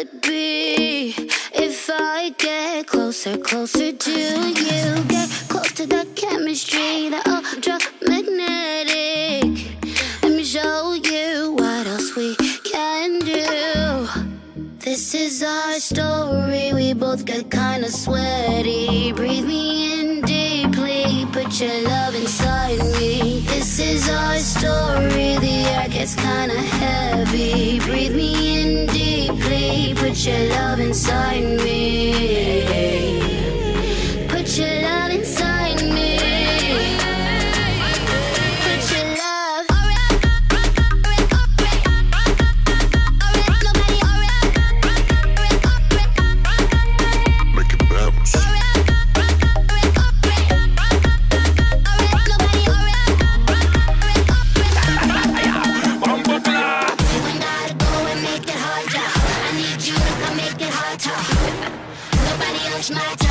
could be if I get closer, closer to you. Get close to that chemistry, that ultra magnetic. Let me show you what else we can do. This is our story, we both get kinda sweaty. Breathe me in deeply, put your love inside me. This is our story, the air gets kinda heavy. Breathe me in deeply, put your love inside me. Put your love inside me. Put your love. Make it bounce. My